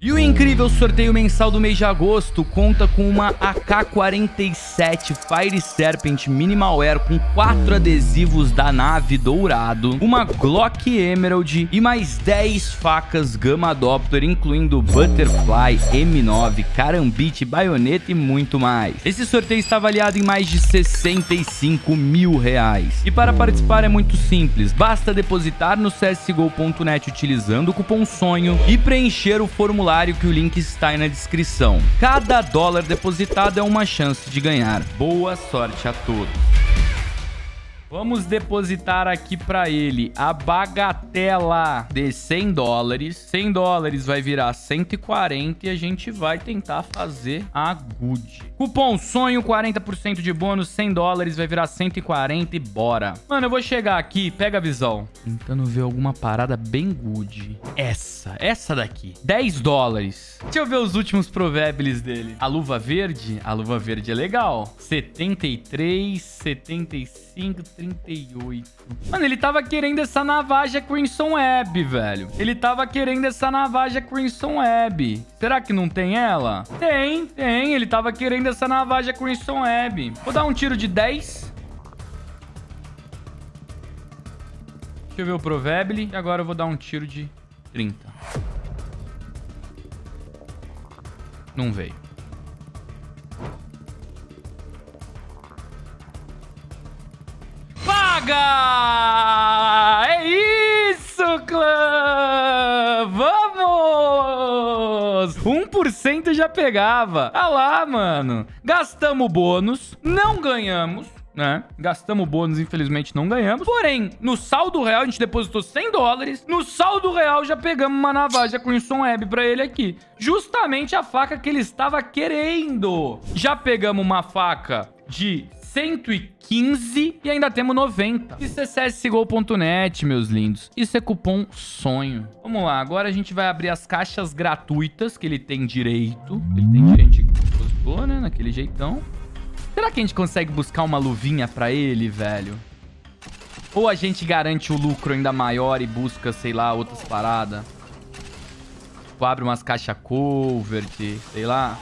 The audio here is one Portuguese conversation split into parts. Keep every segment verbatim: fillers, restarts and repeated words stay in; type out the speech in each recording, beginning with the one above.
E o incrível sorteio mensal do mês de agosto conta com uma A K quarenta e sete Fire Serpent Minimal Air com quatro adesivos da nave dourado, uma Glock Emerald e mais dez facas Gamma Doppler, incluindo Butterfly, M nove, Karambit, baioneta e muito mais. Esse sorteio está avaliado em mais de sessenta e cinco mil reais. E para participar é muito simples, basta depositar no C S G O ponto net utilizando o cupom SONHO e preencher o formulário que o link está aí na descrição. Cada dólar depositado é uma chance de ganhar. Boa sorte a todos. Vamos depositar aqui para ele a bagatela de cem dólares. cem dólares vai virar cento e quarenta e a gente vai tentar fazer a good. Cupom SONHO, quarenta por cento de bônus, cem dólares vai virar cento e quarenta e bora. Mano, eu vou chegar aqui, pega a visão. Tentando ver alguma parada bem good. Essa, essa daqui. dez dólares. Deixa eu ver os últimos provérbios dele. A luva verde, a luva verde é legal. setenta e três, setenta e cinco, trinta e oito. Mano, ele tava querendo essa navaja Crimson Web, velho. Ele tava querendo essa navaja Crimson Web. Será que não tem ela? Tem, tem. Ele tava querendo essa navaja Crimson Web. Vou dar um tiro de dez. Deixa eu ver o provérbio. E agora eu vou dar um tiro de trinta. Não veio. Paga! É isso, clã! Vamos! um por cento já pegava. Ah lá, mano. Gastamos bônus, não ganhamos, né? Gastamos bônus, infelizmente não ganhamos. Porém, no saldo real a gente depositou cem dólares. No saldo real já pegamos uma navaja Crimson Web pra ele aqui. Justamente a faca que ele estava querendo. Já pegamos uma faca de cento e quinze e ainda temos noventa. Isso é C S G O ponto net, meus lindos. Isso é cupom SONHO. Vamos lá, agora a gente vai abrir as caixas gratuitas que ele tem direito. Ele tem direito de depositor, né? Naquele jeitão. Será que a gente consegue buscar uma luvinha pra ele, velho? Ou a gente garante o lucro ainda maior e busca, sei lá, outras paradas? Tipo, abre umas caixas covert, sei lá.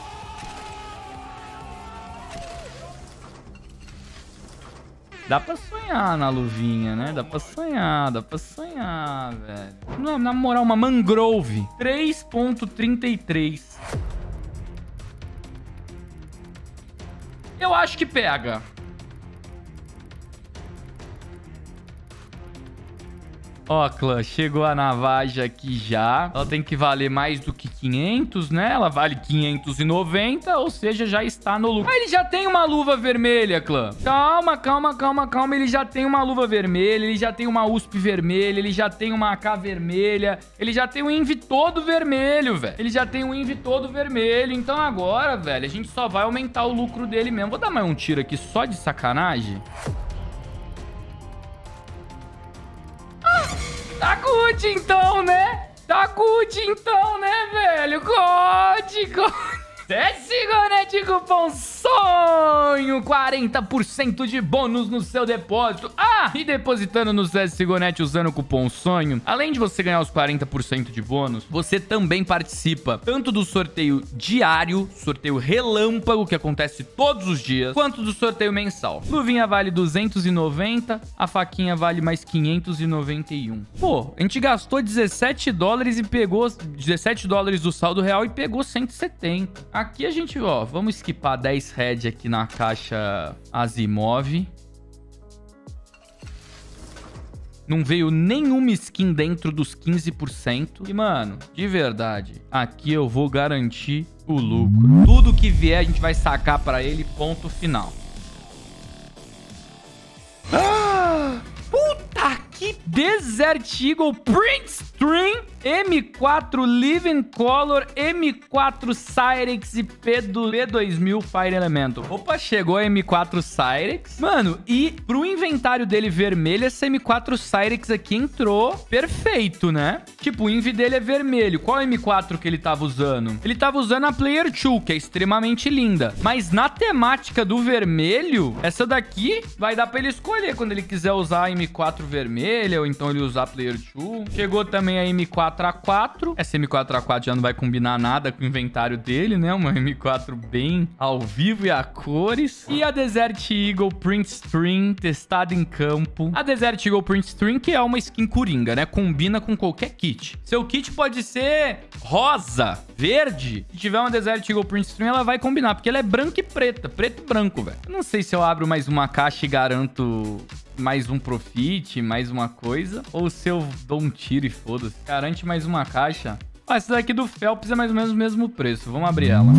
Dá pra sonhar na luvinha, né? Dá pra sonhar, dá pra sonhar, velho. Na, na moral, uma mangrove. três ponto trinta e três. Eu acho que pega. Ó, clã, chegou a navaja aqui já. Ela tem que valer mais do que quinhentos, né? Ela vale quinhentos e noventa, ou seja, já está no lucro. Ah, ele já tem uma luva vermelha, clã. Calma, calma, calma, calma. Ele já tem uma luva vermelha, ele já tem uma U S P vermelha, ele já tem uma A K vermelha, ele já tem um Invi todo vermelho, velho. Ele já tem um Invi todo vermelho. Então agora, velho, a gente só vai aumentar o lucro dele mesmo. Vou dar mais um tiro aqui só de sacanagem. Tá good então, né? Tá good então, né, velho? God, God. C S G O ponto net, cupom SONHO, quarenta por cento de bônus no seu depósito. Ah, e depositando no C S G O ponto net usando o cupom SONHO, além de você ganhar os quarenta por cento de bônus, você também participa tanto do sorteio diário, sorteio relâmpago, que acontece todos os dias, quanto do sorteio mensal. Luvinha vale duzentos e noventa, a faquinha vale mais quinhentos e noventa e um. Pô, a gente gastou dezessete dólares e pegou dezessete dólares do saldo real e pegou cento e setenta. Aqui a gente, ó, vamos esquipar dez head aqui na caixa Asimov. Não veio nenhuma skin dentro dos quinze por cento. E, mano, de verdade, aqui eu vou garantir o lucro. Tudo que vier a gente vai sacar pra ele, ponto final. Ah! Puta que Desert Eagle Print Stream M quatro Living Color, M quatro Cyrex e P dois mil Fire Elemental. Opa, chegou a M quatro Cyrex. Mano, e pro inventário dele vermelho, essa M quatro Cyrex aqui entrou perfeito, né? Tipo, o inv dele é vermelho. Qual M quatro que ele tava usando? Ele tava usando a Player dois, que é extremamente linda. Mas na temática do vermelho, essa daqui vai dar pra ele escolher quando ele quiser usar a M quatro vermelha ou então ele usar a Player dois. Chegou também a M quatro quatro A quatro. Essa M quatro A quatro já não vai combinar nada com o inventário dele, né? Uma M quatro bem ao vivo e a cores. E a Desert Eagle Print Stream, testada em campo. A Desert Eagle Print Stream, que é uma skin coringa, né? Combina com qualquer kit. Seu kit pode ser rosa, verde. Se tiver uma Desert Eagle Print Stream, ela vai combinar, porque ela é branca e preta. Preto e branco, velho. Eu não sei se eu abro mais uma caixa e garanto mais um profit, mais uma coisa, ou se eu dou um tiro e foda-se. Garante mais uma caixa. Ah, essa daqui do Phelps é mais ou menos o mesmo preço. Vamos abrir ela.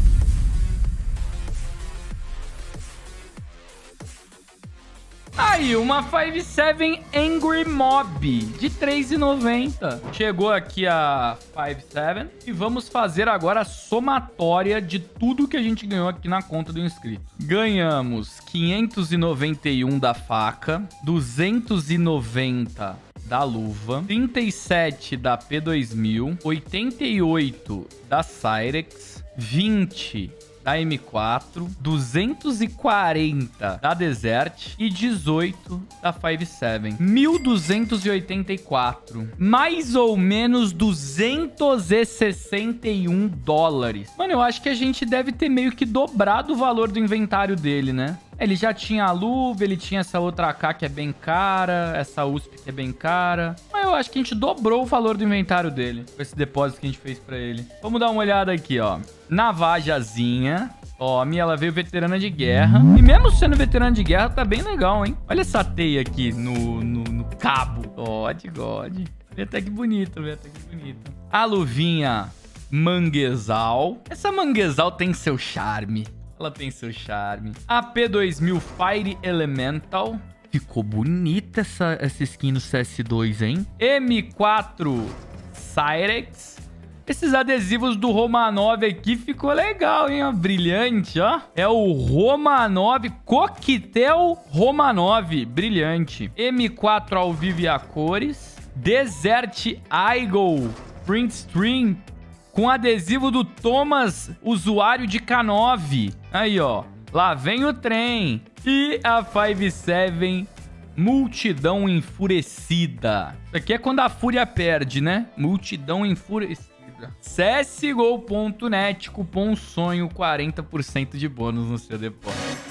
Aí, uma cinco sete Angry Mob de três reais e noventa centavos. Chegou aqui a cinco sete e vamos fazer agora a somatória de tudo que a gente ganhou aqui na conta do inscrito. Ganhamos quinhentos e noventa e um da faca, duzentos e noventa da luva, trinta e sete da P dois mil, oitenta e oito da Cyrex, vinte da M quatro, duzentos e quarenta da Desert e dezoito da cinco sete. mil duzentos e oitenta e quatro. Mais ou menos duzentos e sessenta e um dólares. Mano, eu acho que a gente deve ter meio que dobrado o valor do inventário dele, né? Ele já tinha a luva, ele tinha essa outra A K que é bem cara, essa U S P que é bem cara. Mas eu acho que a gente dobrou o valor do inventário dele, com esse depósito que a gente fez pra ele. Vamos dar uma olhada aqui, ó. Navajazinha. Ó, a minha, ela veio veterana de guerra. E mesmo sendo veterana de guerra, tá bem legal, hein? Olha essa teia aqui no, no, no cabo. God, God. Vê até que bonito, vê até que bonito. A luvinha manguezal. Essa manguezal tem seu charme. Ela tem seu charme. A P dois mil Fire Elemental. Ficou bonita essa, essa skin no C S dois, hein? M quatro Cyrex. Esses adesivos do Romanov aqui ficou legal, hein? Ó, brilhante, ó. É o Romanov, Coquetel Romanov, brilhante. M quatro ao vivo e a cores. Desert Eagle Print Stream com adesivo do Thomas, usuário de K nove. Aí, ó. Lá vem o trem. E a cinco sete Multidão Enfurecida. Isso aqui é quando a fúria perde, né? Multidão Enfurecida. C S G O ponto net, cupom sonho, quarenta por cento de bônus no seu depósito.